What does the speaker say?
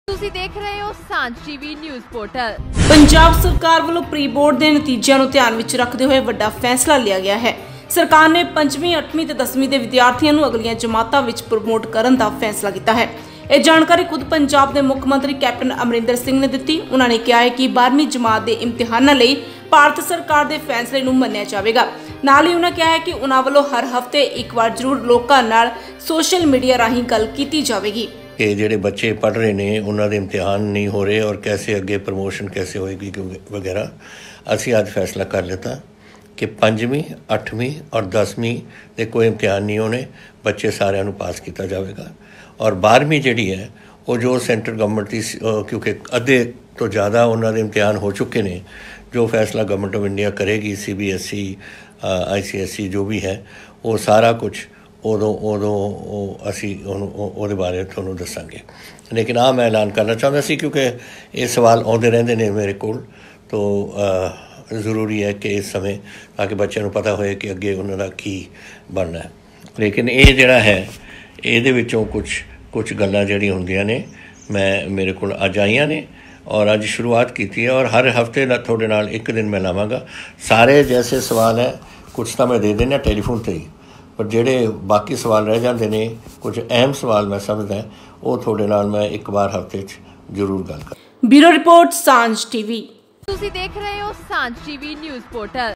ਤੁਸੀਂ ਦੇਖ ਰਹੇ ਹੋ ਸਾਂਝ ਟੀਵੀ ਨਿਊਜ਼ ਪੋਰਟਲ। ਪੰਜਾਬ ਸਰਕਾਰ ਵੱਲੋਂ ਪ੍ਰੀ ਬੋਰਡ ਦੇ ਨਤੀਜਿਆਂ ਨੂੰ ਧਿਆਨ ਵਿੱਚ ਰੱਖਦੇ ਹੋਏ ਵੱਡਾ ਫੈਸਲਾ ਲਿਆ ਗਿਆ ਹੈ। ਸਰਕਾਰ ਨੇ 5ਵੀਂ 8ਵੀਂ ਤੇ 10ਵੀਂ ਦੇ ਵਿਦਿਆਰਥੀਆਂ ਨੂੰ ਅਗਲੀਆਂ ਜਮਾਤਾਂ ਵਿੱਚ ਪ੍ਰਮੋਟ ਕਰਨ ਦਾ ਫੈਸਲਾ ਕੀਤਾ ਹੈ। ਇਹ ਜਾਣਕਾਰੀ ਖੁਦ ਪੰਜਾਬ ਦੇ ਮੁੱਖ ਮੰਤਰੀ ਕੈਪਟਨ ਅਮਰਿੰਦਰ ਸਿੰਘ ਨੇ ਦਿੱਤੀ। ਉਹਨਾਂ ਨੇ ਕਿਹਾ ਹੈ ਕਿ 12ਵੀਂ ਜਮਾਤ ਦੇ ਇਮਤਿਹਾਨਾਂ ਲਈ ਭਾਰਤ ਸਰਕਾਰ ਦੇ ਫੈਸਲੇ ਨੂੰ ਮੰਨਿਆ ਜਾਵੇਗਾ। ਨਾਲ ਹੀ ਉਹਨਾਂ ਕਿਹਾ ਹੈ ਕਿ ਉਹਨਾਂ ਵੱਲੋਂ ਹਰ ਹਫ਼ਤੇ ਇੱਕ ਵਾਰ ਜ਼ਰੂਰ ਲੋਕਾਂ ਨਾਲ ਸੋਸ਼ਲ ਮੀਡੀਆ ਰਾਹੀਂ ਗੱਲ ਕੀਤੀ ਜਾਵੇਗੀ कि ਜਿਹੜੇ ਬੱਚੇ ਪੜ੍ਹ ਰਹੇ ਨੇ ਉਹਨਾਂ ਦੇ ਇਮਤਿਹਾਨ ਨਹੀਂ ਹੋ ਰਹੇ और कैसे ਅੱਗੇ ਪ੍ਰਮੋਸ਼ਨ कैसे ਹੋਏਗੀ वगैरह। ਅਸੀਂ ਅੱਜ फैसला कर लिता कि 5ਵੀਂ 8ਵੀਂ और 10ਵੀਂ ਦੇ ਕੋਈ ਇਮਤਿਹਾਨ ਨਹੀਂ ਹੋਣੇ, ਬੱਚੇ ਸਾਰਿਆਂ ਨੂੰ ਪਾਸ ਕੀਤਾ ਜਾਵੇਗਾ। और 12ਵੀਂ ਜਿਹੜੀ ਹੈ ਉਹ ਜੋ ਸੈਂਟਰ ਗਵਰਨਮੈਂਟ ਦੀ ਕਿਉਂਕਿ ਅੱਧੇ ਤੋਂ ਜ਼ਿਆਦਾ ਉਹਨਾਂ ਦੇ ਇਮਤਿਹਾਨ ਹੋ ਚੁੱਕੇ ਨੇ, ਜੋ ਫੈਸਲਾ ਗਵਰਨਮੈਂਟ ਆਫ ਇੰਡੀਆ ਕਰੇਗੀ CBSE ICSE ਜੋ ਵੀ ਹੈ ਉਹ ਸਾਰਾ ਕੁਛ ਉਦੋਂ ਅਸੀਂ ਉਹਦੇ ਬਾਰੇ ਤੁਹਾਨੂੰ ਦੱਸਾਂਗੇ। ਲੇਕਿਨ ਮੈਂ ਐਲਾਨ ਕਰਨਾ ਚਾਹੁੰਦਾ ਸੀ ਕਿਉਂਕਿ ਇਹ ਸਵਾਲ ਆਉਂਦੇ ਰਹਿੰਦੇ ਨੇ ਮੇਰੇ ਕੋਲ, ਤਾਂ ਜ਼ਰੂਰੀ ਹੈ ਕਿ ਇਸ ਸਮੇਂ ਤਾਂ ਕਿ ਬੱਚਿਆਂ ਨੂੰ ਪਤਾ ਹੋਏ ਕਿ ਅੱਗੇ ਉਹਨਾਂ ਦਾ ਕੀ ਬਣਨਾ ਹੈ। ਲੇਕਿਨ ਇਹ ਜਿਹੜਾ ਹੈ ਇਹਦੇ ਵਿੱਚੋਂ ਕੁਛ ਗੱਲਾਂ ਜਿਹੜੀਆਂ ਹੁੰਦੀਆਂ ਨੇ ਮੇਰੇ ਕੋਲ ਅੱਜ ਆਈਆਂ ਨੇ और अज शुरुआत की है और हर हफ्ते थोड़े नाल एक दिन मैं लावांगा। सारे जैसे सवाल है कुछ तो मैं दे देना टेलीफोन पर ही, पर जेड़े बाकी सवाल रह जाते हैं कुछ अहम सवाल मैं समझदा वो थोड़े नाल मैं एक बार हफ्ते जरूर गल कर। Bureau report Sanjh TV. ਤੁਸੀਂ ਦੇਖ ਰਹੇ ਹੋ ਸਾਂਝ ਟੀਵੀ ਨਿਊਜ਼ ਪੋਰਟਲ।